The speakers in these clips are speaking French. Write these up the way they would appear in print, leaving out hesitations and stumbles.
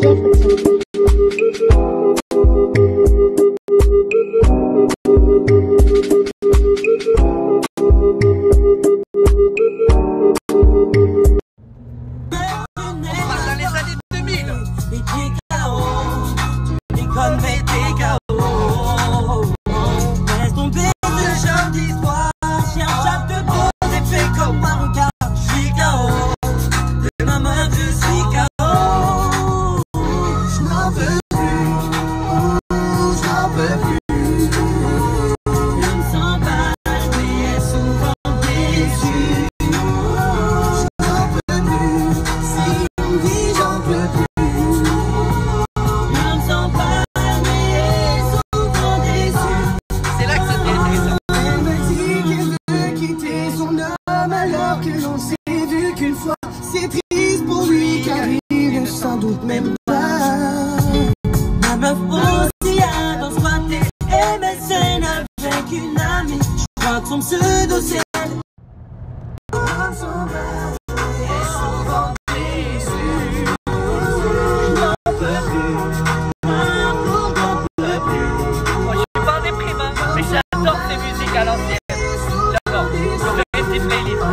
C'est triste pour lui car il ne s'en doute même pas. Ma meuf aussi a dans squatté MSN avec une amie. Je crois que son pseudo c'est elle. On s'en va et souvent déçu. Je n'en peux plus. Amour, j'en peux plus. Moi je suis pas en déprime hein, mais j'adore ces musiques à l'ancienne. J'adore, je vais rester playlist.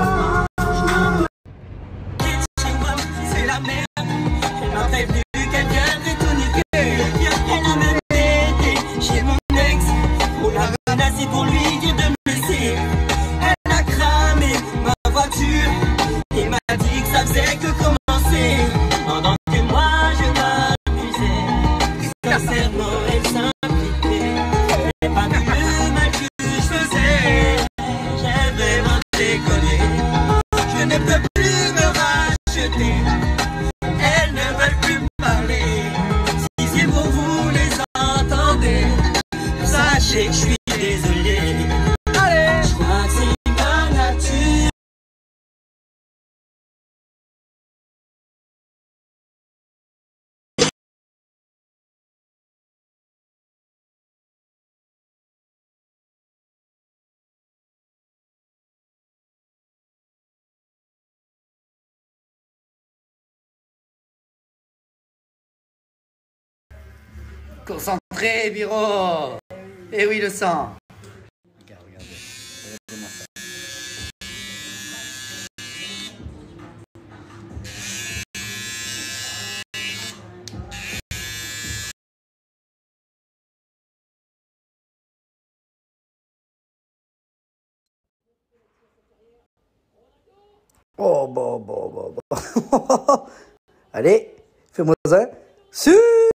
Elle m'a prévenu qu'elle viendrait tout niquer. Elle a même été chez mon ex pour la menacer, pour lui dire de me laisser. Elle a cramé ma voiture et m'a dit que ça faisait que commencer. Pendant que moi je m'amusais, sincèrement elle s'impliquait. Elle n'a pas vu le mal que je faisais. J'ai vraiment déconné. Je ne peux plus me racheter. Elles ne veulent plus parler. Si ces mots vous les entendez, sachez que je suis désolé. Allez, je crois que c'est ma nature. Concentré, Biro. Eh oui, le sang. Regardez. Regardez-moi ça. Oh, bon. Allez, fais-moi ça.